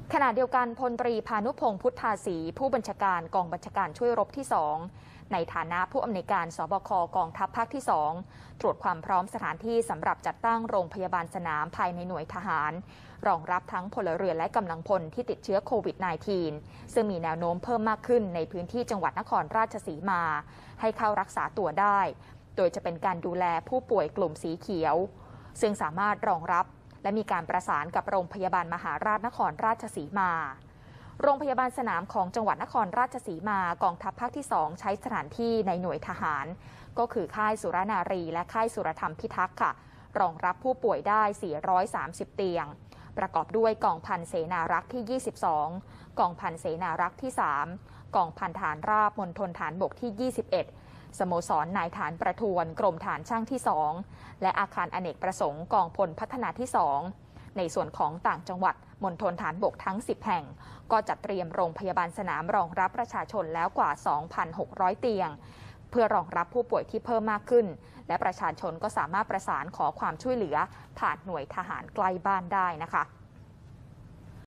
ขณะเดียวกันพลตรีพานุพงษ์พุทธาศรีผู้บัญชาการกองบัญชาการช่วยรบที่ 2ในฐานะผู้อำนวยการสบคกองทัพภาคที่ 2ตรวจความพร้อมสถานที่สำหรับจัดตั้งโรงพยาบาลสนามภายในหน่วยทหารรองรับทั้งพลเรือนและกำลังพลที่ติดเชื้อโควิด -19 ซึ่งมีแนวโน้มเพิ่มมากขึ้นในพื้นที่จังหวัดนครราชสีมาให้เข้ารักษาตัวได้โดยจะเป็นการดูแลผู้ป่วยกลุ่มสีเขียวซึ่งสามารถรองรับและมีการประสานกับโรงพยาบาลมหาราชนครราชสีมาโรงพยาบาลสนามของจังหวัดนครราชสีมากองทัพภาคที่ 2ใช้สถานที่ในหน่วยทหารก็คือค่ายสุรนารีและค่ายสุรธรรมพิทักษ์ค่ะรองรับผู้ป่วยได้430เตียงประกอบด้วยกองพันเสนารักษ์ที่22กองพันเสนารักษ์ที่3กองพันฐานราบมณฑลฐานบกที่21สโมสรนายฐานประทวนกรมฐานช่างที่2และอาคารอเนกประสงค์กองพลพัฒนาที่2ในส่วนของต่างจังหวัดมณฑลฐานบกทั้ง10แห่งก็จัดเตรียมโรงพยาบาลสนามรองรับประชาชนแล้วกว่า 2,600 เตียงเพื่อรองรับผู้ป่วยที่เพิ่มมากขึ้นและประชาชนก็สามารถประสานขอความช่วยเหลือผ่านหน่วยทหารใกล้บ้านได้นะคะ